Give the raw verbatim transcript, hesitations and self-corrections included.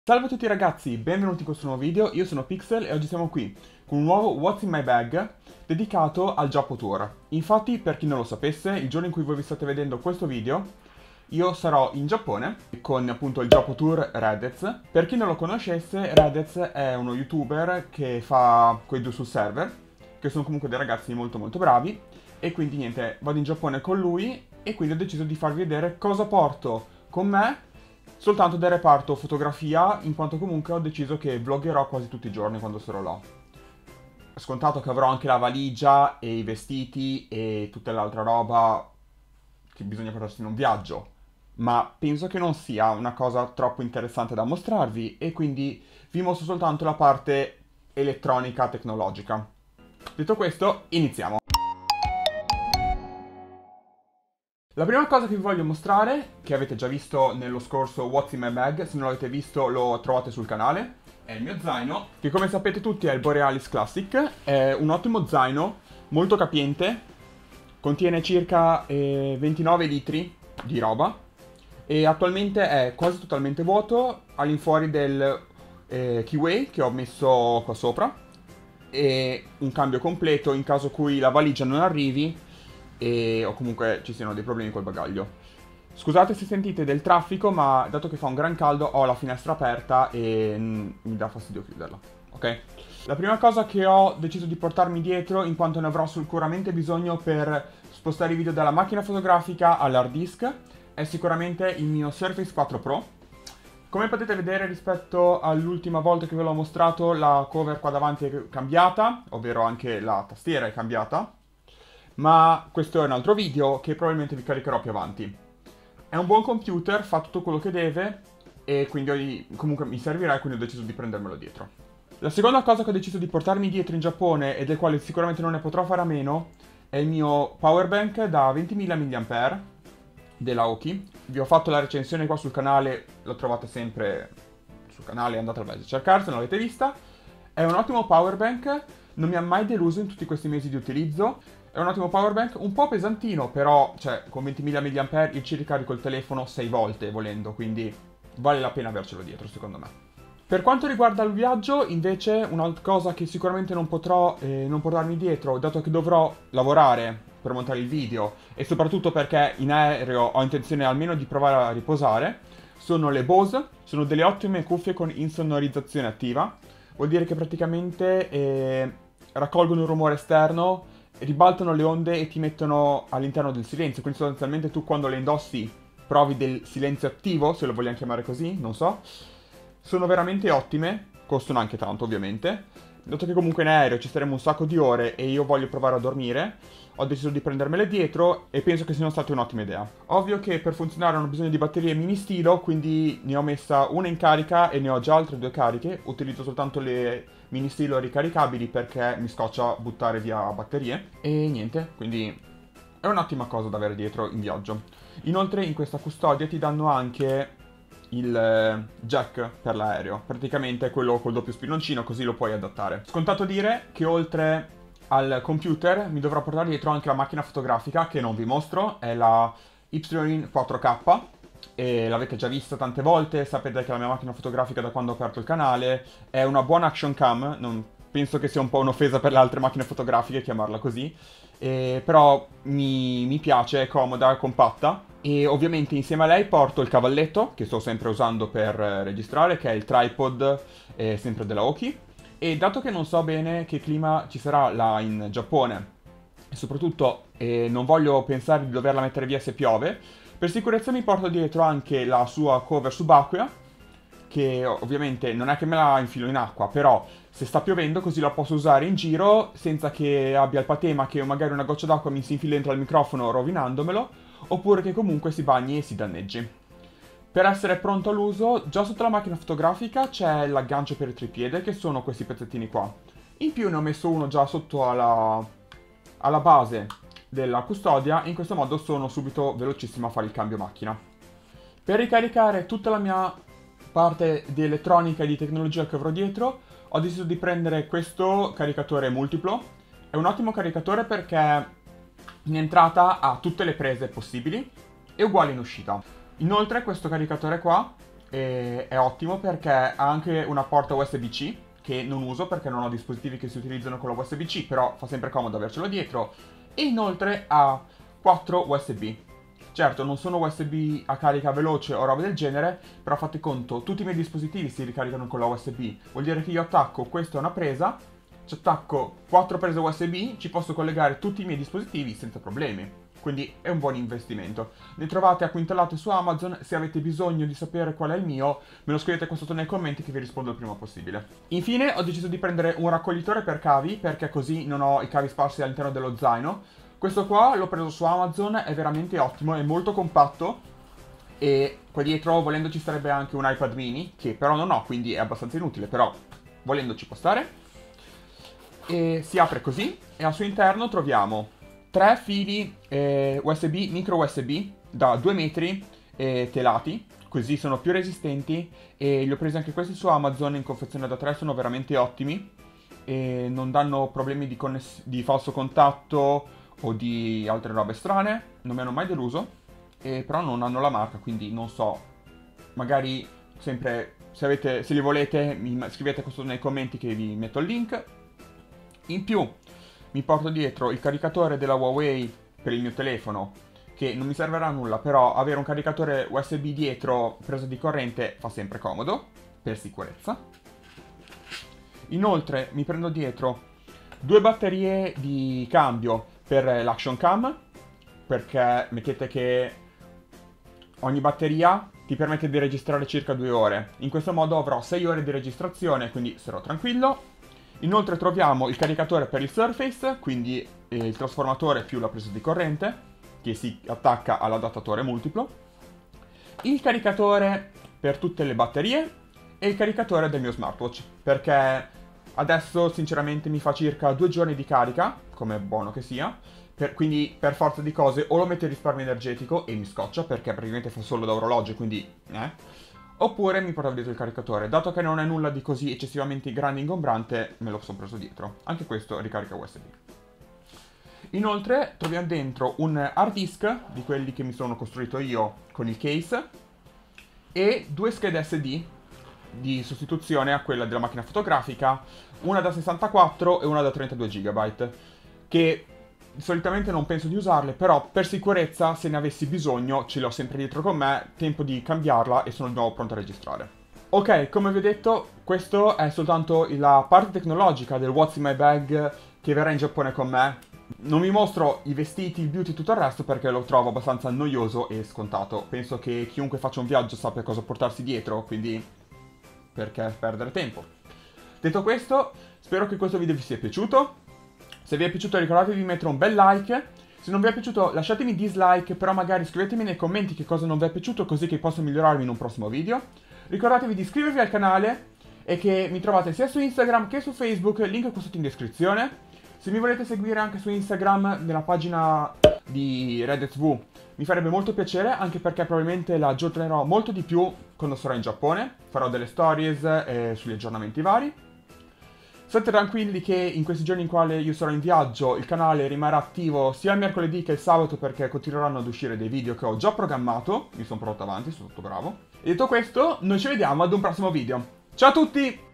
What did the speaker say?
Salve a tutti ragazzi, benvenuti in questo nuovo video, io sono Pixel e oggi siamo qui con un nuovo What's in my bag dedicato al Giappo Tour. Infatti, per chi non lo sapesse, il giorno in cui voi vi state vedendo questo video, io sarò in Giappone con appunto il Giappo Tour Redez. Per chi non lo conoscesse, Redez è uno youtuber che fa quei due sul server, che sono comunque dei ragazzi molto molto bravi, e quindi niente, vado in Giappone con lui e quindi ho deciso di farvi vedere cosa porto con me soltanto del reparto fotografia, in quanto comunque ho deciso che vloggerò quasi tutti i giorni quando sarò là. Scontato che avrò anche la valigia e i vestiti e tutta l'altra roba che bisogna portarsi in un viaggio, ma penso che non sia una cosa troppo interessante da mostrarvi e quindi vi mostro soltanto la parte elettronica tecnologica. Detto questo, iniziamo! La prima cosa che vi voglio mostrare, che avete già visto nello scorso What's in my bag, se non l'avete visto lo trovate sul canale, è il mio zaino, che come sapete tutti è il Borealis Classic. È un ottimo zaino, molto capiente, contiene circa eh, ventinove litri di roba e attualmente è quasi totalmente vuoto all'infuori del eh, keyway che ho messo qua sopra e un cambio completo in caso cui la valigia non arrivi e o comunque ci siano dei problemi col bagaglio. Scusate se sentite del traffico, ma dato che fa un gran caldo ho la finestra aperta e mm, mi dà fastidio chiuderla, ok? La prima cosa che ho deciso di portarmi dietro, in quanto ne avrò sicuramente bisogno per spostare i video dalla macchina fotografica all'hard disk, è sicuramente il mio Surface quattro Pro. Come potete vedere, rispetto all'ultima volta che ve l'ho mostrato, la cover qua davanti è cambiata, ovvero anche la tastiera è cambiata, ma questo è un altro video che probabilmente vi caricherò più avanti. È un buon computer, fa tutto quello che deve e quindi comunque mi servirà e quindi ho deciso di prendermelo dietro. La seconda cosa che ho deciso di portarmi dietro in Giappone e del quale sicuramente non ne potrò fare a meno è il mio powerbank da ventimila milliampere della Oki. Vi ho fatto la recensione qua sul canale, lo trovate sempre sul canale, andate a cercare se non l'avete vista. È un ottimo powerbank, non mi ha mai deluso in tutti questi mesi di utilizzo. È un ottimo powerbank, un po' pesantino, però, cioè, con ventimila milliampere io ci ricarico il telefono sei volte volendo, quindi vale la pena avercelo dietro, secondo me. Per quanto riguarda il viaggio, invece, una cosa che sicuramente non potrò eh, non portarmi dietro, dato che dovrò lavorare per montare il video, e soprattutto perché in aereo ho intenzione almeno di provare a riposare, sono le Bose. Sono delle ottime cuffie con insonorizzazione attiva. Vuol dire che praticamente eh, raccolgono un rumore esterno, ribaltano le onde e ti mettono all'interno del silenzio, quindi sostanzialmente tu quando le indossi provi del silenzio attivo, se lo vogliamo chiamare così, non so. Sono veramente ottime, costano anche tanto ovviamente. Dato che comunque in aereo ci staremo un sacco di ore e io voglio provare a dormire, ho deciso di prendermele dietro e penso che siano state un'ottima idea. Ovvio che per funzionare hanno bisogno di batterie mini stilo, quindi ne ho messa una in carica e ne ho già altre due cariche. Utilizzo soltanto le mini stilo ricaricabili perché mi scoccia buttare via batterie. E niente, quindi è un'ottima cosa da avere dietro in viaggio. Inoltre in questa custodia ti danno anche il jack per l'aereo, praticamente quello col doppio spilloncino, così lo puoi adattare. Scontato dire che oltre al computer mi dovrò portare dietro anche la macchina fotografica, che non vi mostro, è la Ipson quattro K e l'avete già vista tante volte, sapete che la mia macchina fotografica da quando ho aperto il canale è una buona action cam, non penso che sia un po' un'offesa per le altre macchine fotografiche chiamarla così, eh, però mi, mi piace, è comoda, è compatta. E ovviamente insieme a lei porto il cavalletto, che sto sempre usando per eh, registrare, che è il tripod, eh, sempre della Oki. E dato che non so bene che clima ci sarà là in Giappone, e soprattutto eh, non voglio pensare di doverla mettere via se piove, per sicurezza mi porto dietro anche la sua cover subacquea, che ovviamente non è che me la infilo in acqua, però se sta piovendo così la posso usare in giro senza che abbia il patema che magari una goccia d'acqua mi si infila dentro al microfono rovinandomelo, oppure che comunque si bagni e si danneggi. Per essere pronto all'uso, già sotto la macchina fotografica c'è l'aggancio per il tripiede, che sono questi pezzettini qua. In più ne ho messo uno già sotto alla, alla base della custodia, e in questo modo sono subito velocissimo a fare il cambio macchina. Per ricaricare tutta la mia parte di elettronica e di tecnologia che avrò dietro, ho deciso di prendere questo caricatore multiplo. È un ottimo caricatore perché in entrata ha tutte le prese possibili e uguali in uscita. Inoltre questo caricatore qua e è ottimo perché ha anche una porta U S B C, che non uso perché non ho dispositivi che si utilizzano con la U S B C, però fa sempre comodo avercelo dietro, e inoltre ha quattro U S B. Certo, non sono U S B a carica veloce o roba del genere, però fate conto, tutti i miei dispositivi si ricaricano con la U S B. Vuol dire che io attacco, questa è una presa, ci attacco quattro prese U S B, ci posso collegare tutti i miei dispositivi senza problemi. Quindi è un buon investimento. Ne trovate a quintolate su Amazon, se avete bisogno di sapere qual è il mio, me lo scrivete qua sotto nei commenti che vi rispondo il prima possibile. Infine ho deciso di prendere un raccoglitore per cavi, perché così non ho i cavi sparsi all'interno dello zaino. Questo qua l'ho preso su Amazon, è veramente ottimo, è molto compatto e qua dietro volendo ci starebbe anche un iPad mini, che però non ho, quindi è abbastanza inutile, però volendo ci può stare. E si apre così e al suo interno troviamo tre fili eh, U S B, micro U S B da due metri eh, telati, così sono più resistenti, e li ho presi anche questi su Amazon in confezione da tre, sono veramente ottimi e non danno problemi di, di falso contatto o di altre robe strane, non mi hanno mai deluso, e però non hanno la marca, quindi non so, magari sempre se, avete, se li volete mi scrivete questo nei commenti che vi metto il link. In più mi porto dietro il caricatore della Huawei per il mio telefono, che non mi servirà a nulla, però avere un caricatore U S B dietro presa di corrente fa sempre comodo, per sicurezza. Inoltre mi prendo dietro due batterie di cambio per l'Action Cam, perché mettete che ogni batteria ti permette di registrare circa due ore. In questo modo avrò sei ore di registrazione, quindi sarò tranquillo. Inoltre troviamo il caricatore per il Surface, quindi eh, il trasformatore più la presa di corrente, che si attacca all'adattatore multiplo, il caricatore per tutte le batterie e il caricatore del mio smartwatch, perché adesso sinceramente mi fa circa due giorni di carica, come è buono che sia, per, quindi per forza di cose o lo metto in risparmio energetico e mi scoccia perché praticamente fa solo da orologio, quindi eh, oppure mi portavo dietro il caricatore. Dato che non è nulla di così eccessivamente grande e ingombrante, me lo sono preso dietro. Anche questo ricarica U S B. Inoltre troviamo dentro un hard disk, di quelli che mi sono costruito io con il case, e due schede S D di sostituzione a quella della macchina fotografica, una da sessantaquattro e una da trentadue giga, che solitamente non penso di usarle, però per sicurezza, se ne avessi bisogno, ce l'ho sempre dietro con me, tempo di cambiarla e sono di nuovo pronto a registrare. Ok, come vi ho detto, questo è soltanto la parte tecnologica del What's in My Bag che verrà in Giappone con me. Non vi mostro i vestiti, il beauty e tutto il resto perché lo trovo abbastanza noioso e scontato. Penso che chiunque faccia un viaggio sappia cosa portarsi dietro, quindi perché perdere tempo. Detto questo, spero che questo video vi sia piaciuto. Se vi è piaciuto ricordatevi di mettere un bel like. Se non vi è piaciuto lasciatemi dislike, però magari scrivetemi nei commenti che cosa non vi è piaciuto così che posso migliorarmi in un prossimo video. Ricordatevi di iscrivervi al canale e che mi trovate sia su Instagram che su Facebook, link qua sotto in descrizione. Se mi volete seguire anche su Instagram nella pagina di Reddit V mi farebbe molto piacere, anche perché probabilmente la aggiornerò molto di più quando sarò in Giappone. Farò delle stories eh, sugli aggiornamenti vari. State tranquilli che in questi giorni in quali io sarò in viaggio il canale rimarrà attivo sia il mercoledì che il sabato, perché continueranno ad uscire dei video che ho già programmato. Mi sono portato avanti, sono tutto bravo. E detto questo, noi ci vediamo ad un prossimo video. Ciao a tutti!